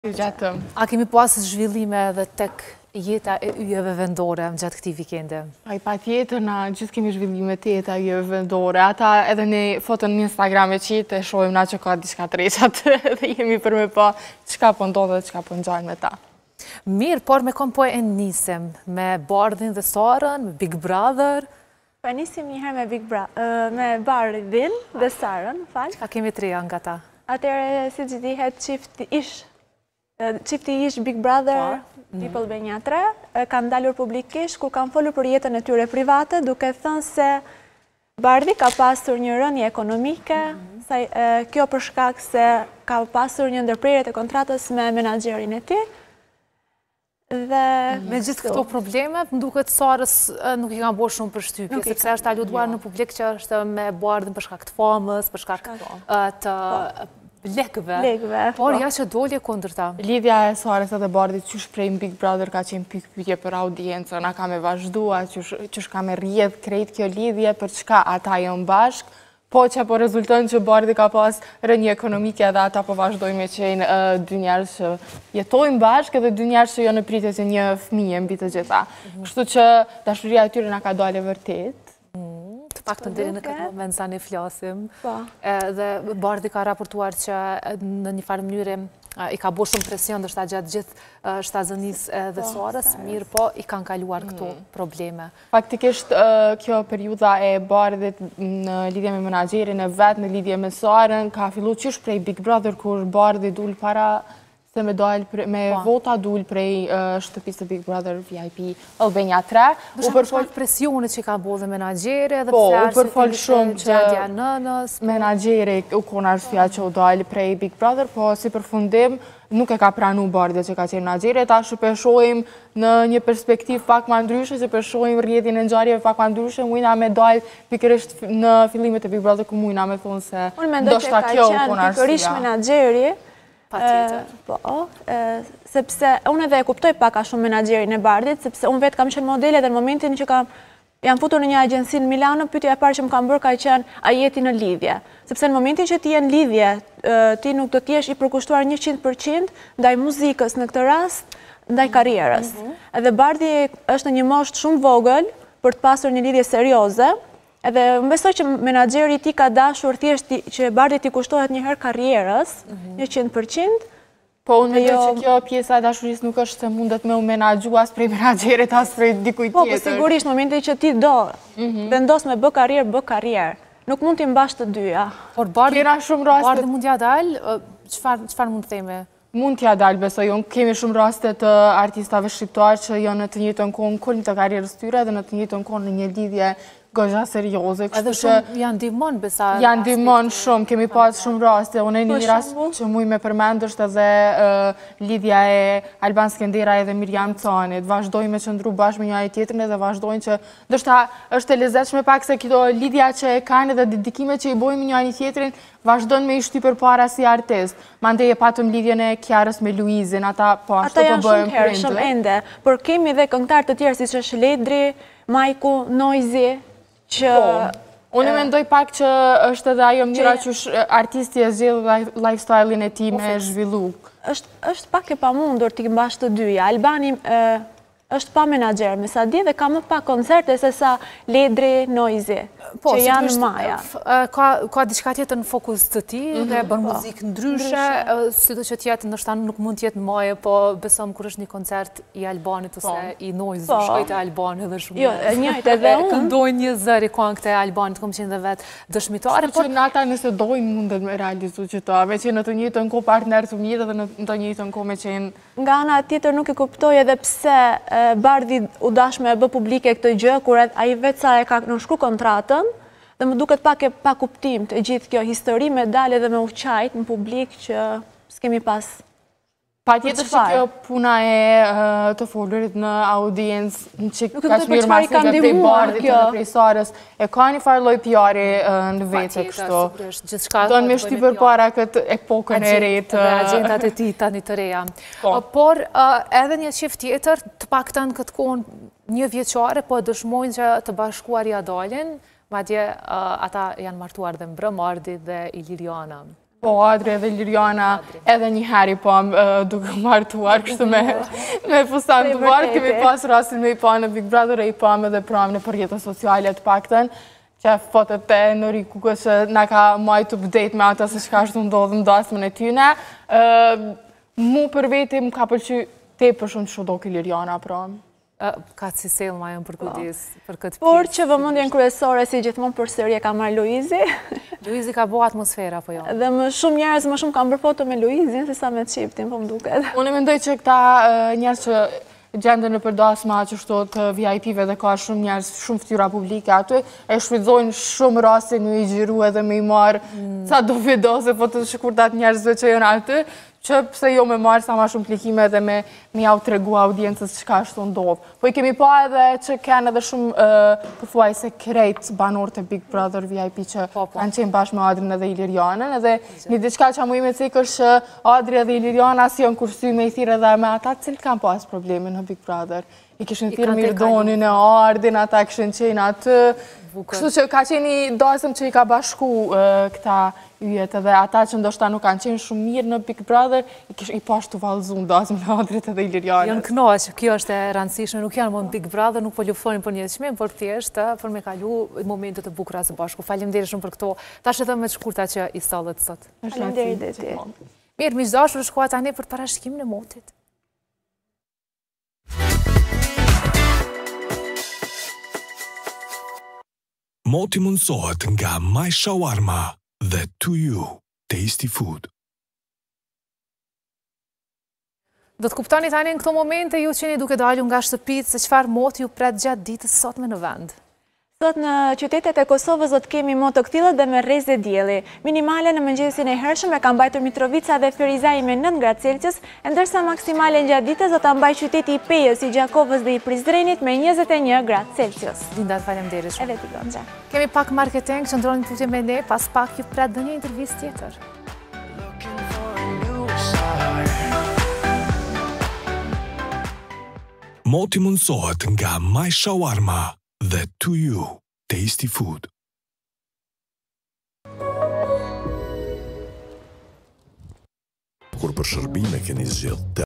Gjatëm. A kemi pas zhvillime edhe tek jeta e yjeve vendore gjatë këtij vikendi? Pa tjetër, na gjithë kemi zhvillime të jeta yjeve vendore. Ata edhe në foton në Instagram e qitë e shohim na që ka diçka të reqat dhe jemi për me pa çka po ndodhe dhe çka po ngjajnë me ta. Mirë, por me kom po e nisim me Bardhin dhe Sarën, me Big Brother. Po e nisim njëherë me Bardhin dhe Sarën, fal. Çka kemi të reja nga ta? Atëherë, siç dihet, çifti ish Big Brother People Benja 3 kanë dalur publikisht kur kanë folur për jetën e tyre private, duke thënë se Bardhi ka pasur një rënje ekonomike, kjo për shkak se ka pasur një ndërprerje të kontratës me menaxherin e tij. Dhe me gjithë këto probleme, më duket Sarës nuk i kanë bërë shumë përshtypje, sepse është aluduar në publik që është me Bardhin për shkak të famës, për shkak të lekëve, por ja që dolje kundër ta. Lidhja e Sarës dhe Bardhit qysh prej Big Brother ka qenë pyetje për audiencën, na ka me vazhdua, qysh ka me rrjedh krejt kjo lidhje, për çka ata janë bashk, po që po rezulton që Bardhi ka pas rënje ekonomike dhe ata po vazhdojnë me qenë dy njerëz që jetojnë bashk edhe dy njerëz që janë në pritje të një fëmije mbi të gjitha. Kështu që dashuria e tyre na ka dalë vërtet. Të pak të deri në këtë moment sa ne flasim. Dhe Bardhi ka raportuar që në një farë mënyrë i ka bërë shumë presion ndoshta gjatë gjithë shtazënisë dhe Sarës, mirë po i kanë kaluar këto probleme. Faktikisht kjo periudha e Bardhit në lidhje me menaxherin e vet, në lidhje me Sarën, ka filluar qysh prej Big Brother kur Bardhi dul para se me vota dul prej shtëpisë të Big Brother VIP Albania 3. U përfol presionit që ka bërë dhe menaxheri edhe po, u përfol shumë që gjendja nënës. Menaxheri u kon arsyeja që u dal prej Big Brother, po si përfundim nuk e ka pranu Bardhi që ka qenë menaxheri, tash po shohim në një perspektivë pak më ndryshe, që po shohim rrjedhin e ngjarjeve pak më ndryshe, mujna me dal pikërisht në fillimet e Big Brother ku mujna me thonë se ndoshta kjo u kon arsyeja. Pikërisht menaxheri. Po, sepse unë edhe e kuptoj pak a shumë menaxherin e Bardhit, sepse unë vetë kam qenë modele dhe në momentin që jam futur në një agjensi në Milano, pyetja e parë që më kam bërë ka qenë a jeti në lidhje. Sepse në momentin që ti je në lidhje, ti nuk do të jesh i përkushtuar 100% ndaj muzikës në këtë rast, ndaj karrierës. Edhe Bardhi është në një moshë shumë vogël për të pasur një lidhje serioze. Edhe më besoj që menaxheri i tij ka dashur thjesht që Bardhi t'i kushtohet një herë karrierës, 100%. Po unë mendoj që kjo pjesa e dashurisë nuk është se mundet me u menaxhu as prej menaxherit as prej dikujt tjetër. Po sigurisht në momentin që ti do vendos me bë karrierë. Nuk mund t'i mbash të dyja. Por Bardhi mund t'ja dalë, çfarë mund të themi? Mund t'ja dalë, besoj unë. Kemi shumë raste të artistave shqiptar që janë në të njëjtën kohë në kulm të karrierës tyre dhe në të njëjtën kohë në një lidhje goxha serioze. Edhe shumë janë ndihmon besa. Janë ndihmon shumë, kemi pas shumë raste. Unë një rast që muj me përmend është edhe lidhja e Alban Skendera edhe Miriam Canit. Vazhdojnë me qëndru bashkë me njëri tjetrin dhe vazhdojnë që ndoshta është e lezetshme pak se këto lidhja që e kanë dhe dedikimet që i bojnë me njëri tjetrin vazhdojnë me i shty përpara si artist. Mandej e patëm lidhjen e Kiarës me Luizin, ata po ashtu po bëjnë prindë. Shumë ende, por kemi dhe këngëtar të tjerë siç është Ledri, Majku, Noizi. Unë mendoj pak që është edhe ajo mënyra që artisti e zgjedh lifestyle-in e tij me zhvillu. Është pak e pamundur t'i mbash të dyja. Albani është pa menaxher, me sa di dhe ka më pak koncerte se sa Ledri, Noizi, që janë maja. Ka diçka tjetër në fokus të tij dhe bën muzikë ndryshe, sido që tjetë ndoshta nuk mund t'jetë maje, po besom kur është një koncert i Albanit ose i Noizit, shkoj te Albani dhe shumë. Jo, e njëjtë edhe unë. Këndojnë një zëri këngë te Albanit, kam qenë dhe vetë dëshmitare. Por ata nëse dojnë mundet me realizu qëta, me qenë në të njëjtën kohë partner të mirë dhe në të njëjtën kohë me qenë. Nga ana tjetër nuk e kuptoj edhe pse Bardhi u dash me bë publike këtë gjë, kur ai vetë sa e ka nënshkruar kontratën, dhe më duket pak e pa kuptim të gjithë kjo histori me dalë edhe me uqajt në publik që s'kemi pas. Pa tjetër që kjo puna e të folurit në audiencë që ka shmirë masive prej Bardhit dhe prej Sarës, e ka një farë lloj PR-i në vete kështu. Do në me shty përpara këtë epokën e retë. Agjendat e tij tani të reja. Por edhe një çift tjetër, të paktën këtë kohën një vjeçare, po dëshmojnë që të bashkuar ja dalin, madje ata janë martuar dhe Mbrëmardi dhe Iliriana. Po, Adri edhe Liriana edhe një heri po duke martuar, kështu me fustan të varë, kemi pas rastin me i pa në Big Brother e i pa me dhe pram në përjetën sociale të pakten, që fotet e në rikuke që nga ka majtë update me ata se shka shtu ndodhë ndasmën e tyne. Mu për veti më ka përqy te për shumë që do ke Liriana pram. Ka si Selma janë për kujtis për këtë pjesë. Por që vëmendjen kryesore si gjithmonë përsëri e ka marrë Luizi. Luizi ka bo atmosfera, po jo? Dhe më shumë njerëz më shumë kanë bërë foto me Luizin se sa me Çiftin, po më duket. Unë mendoj që këta njerëz që gjendën në përdasma që shto të VIP-ve dhe ka shumë njerëz, shumë fytyra publike aty, e shfrytëzojnë shumë raste në i gjiru edhe me i marë sa do vidose foto të shkurtat njerëzve që janë aty, që pse jo me marë sa ma shumë klikime dhe me jau të regu audiencës që ka shtu ndodhë. Po i kemi pa edhe që kanë edhe shumë përthuaj se krejt banor të Big Brother VIP që kanë qenë bashkë me Adrin edhe Ilirianën, edhe një diçka që mu i me cikë është që Adri edhe Iliriana si janë kursyme i thire dhe me ata cilë kanë pas probleme në Big Brother. I kishin thirë Mirdonin e Ardin, ata kishin qenë atë. Kështu që ka qenë i dasëm që i ka bashku këta yjet edhe ata që ndoshta nuk kanë qenë shumë mirë në Big Brother, i pashtu valzun dasëm në Adrit edhe Ilirianës. Janë knoq, kjo është e rëndësishme, nuk janë më në Big Brother, nuk po luftonin për një çmim, por thjesht për me kalu momentet e bukura së bashku. Faleminderit shumë për këto. Tash edhe me të shkurta që i sallët sot. Faleminderit dhe ti. Mirë, miqdashur, shkoa tani për parashikimin e motit. Moti mundësohet nga My Shawarma dhe To You, Tasty Food. Do të kuptoni tani në këto momente ju qeni duke dalju nga shtëpit se çfarë moti ju pret gjatë ditës sotme në vend. Sot në qytetet e Kosovës do të kemi moto këtilla dhe me rrezë dielli. Minimale në mëngjesin e hershëm e ka mbajtur Mitrovica dhe Ferizaj me 9 gradë Celsius, ndërsa maksimale gjatë ditës do ta mbajë qyteti i Pejës, i Gjakovës dhe i Prizrenit me 21 gradë Celsius. Linda, faleminderit shumë. Edhe ti Gonxha. Kemi pak marketing, qëndroni tutje me ne, pas pak ju pret dhe një intervistë tjetër. Moti mundësohet nga My Shawarma dhe To You, Tasty Food. Kur për shërbime keni zgjedhë